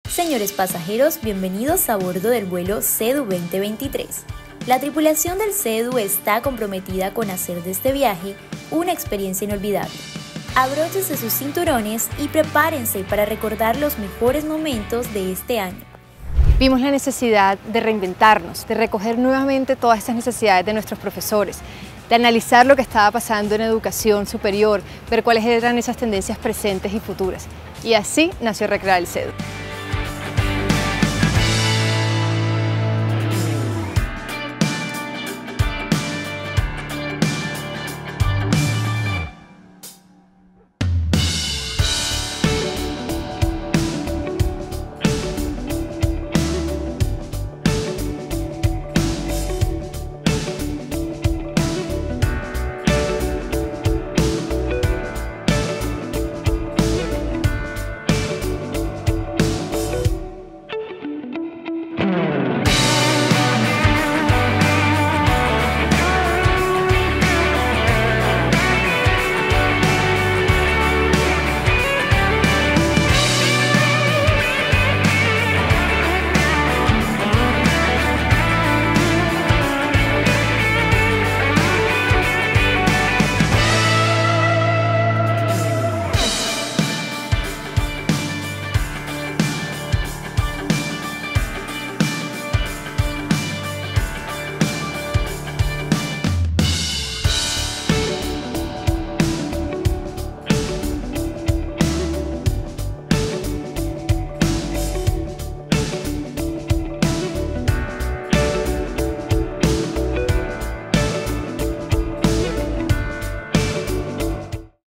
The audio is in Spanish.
Señores pasajeros, bienvenidos a bordo del vuelo CEDU 2023. La tripulación del CEDU está comprometida con hacer de este viaje una experiencia inolvidable. Abróchense sus cinturones y prepárense para recordar los mejores momentos de este año. Vimos la necesidad de reinventarnos, de recoger nuevamente todas estas necesidades de nuestros profesores, de analizar lo que estaba pasando en educación superior, ver cuáles eran esas tendencias presentes y futuras. Y así nació Recrear el CEDU.